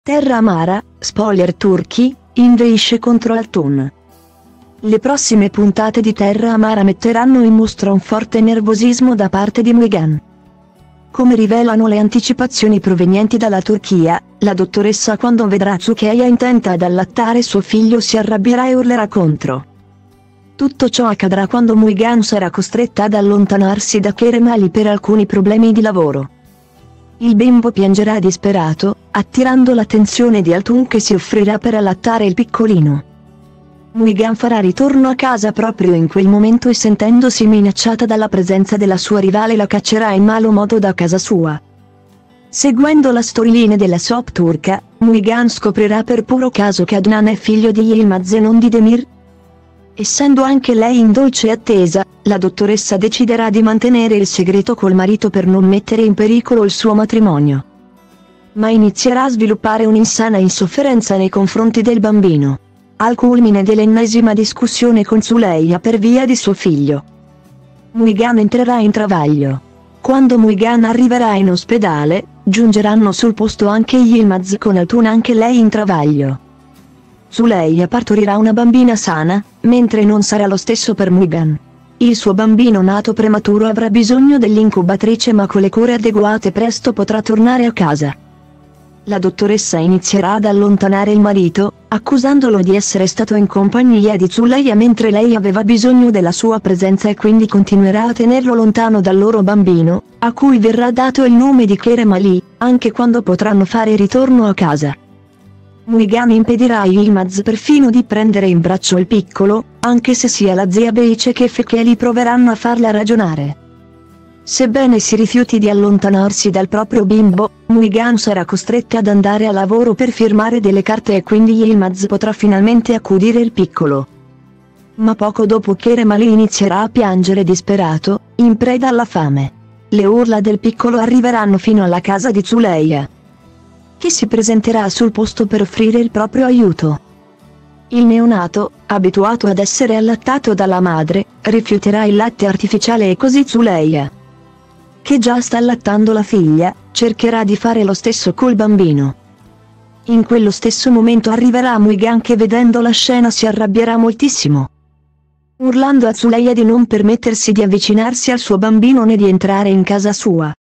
Terra amara, spoiler turchi, inveisce contro Altun. Le prossime puntate di Terra amara metteranno in mostra un forte nervosismo da parte di Müjgan. Come rivelano le anticipazioni provenienti dalla Turchia, la dottoressa quando vedrà Sukeya intenta ad allattare suo figlio si arrabbierà e urlerà contro. Tutto ciò accadrà quando Müjgan sarà costretta ad allontanarsi da Kerem Ali per alcuni problemi di lavoro. Il bimbo piangerà disperato, attirando l'attenzione di Altun che si offrirà per allattare il piccolino. Müjgan farà ritorno a casa proprio in quel momento e sentendosi minacciata dalla presenza della sua rivale la caccerà in malo modo da casa sua. Seguendo la storyline della soap turca, Müjgan scoprirà per puro caso che Adnan è figlio di Yilmaz e non di Demir. Essendo anche lei in dolce attesa, la dottoressa deciderà di mantenere il segreto col marito per non mettere in pericolo il suo matrimonio. Ma inizierà a sviluppare un'insana insofferenza nei confronti del bambino. Al culmine dell'ennesima discussione con Suleya per via di suo figlio. Müjgan entrerà in travaglio. Quando Müjgan arriverà in ospedale, giungeranno sul posto anche Yilmaz con Altun anche lei in travaglio. Suleya partorirà una bambina sana, mentre non sarà lo stesso per Müjgan. Il suo bambino nato prematuro avrà bisogno dell'incubatrice ma con le cure adeguate presto potrà tornare a casa. La dottoressa inizierà ad allontanare il marito, accusandolo di essere stato in compagnia di Suleya mentre lei aveva bisogno della sua presenza e quindi continuerà a tenerlo lontano dal loro bambino, a cui verrà dato il nome di Kerem Ali, anche quando potranno fare ritorno a casa. Müjgan impedirà a Yilmaz perfino di prendere in braccio il piccolo, anche se sia la zia Beice che Fekeli proveranno a farla ragionare. Sebbene si rifiuti di allontanarsi dal proprio bimbo, Müjgan sarà costretta ad andare a lavoro per firmare delle carte e quindi Yilmaz potrà finalmente accudire il piccolo. Ma poco dopo Kerem Ali inizierà a piangere disperato, in preda alla fame. Le urla del piccolo arriveranno fino alla casa di Suleya, che si presenterà sul posto per offrire il proprio aiuto. Il neonato, abituato ad essere allattato dalla madre, rifiuterà il latte artificiale e così Suleya, che già sta allattando la figlia, cercherà di fare lo stesso col bambino. In quello stesso momento arriverà Müjgan che vedendo la scena si arrabbierà moltissimo, urlando a Suleya di non permettersi di avvicinarsi al suo bambino né di entrare in casa sua.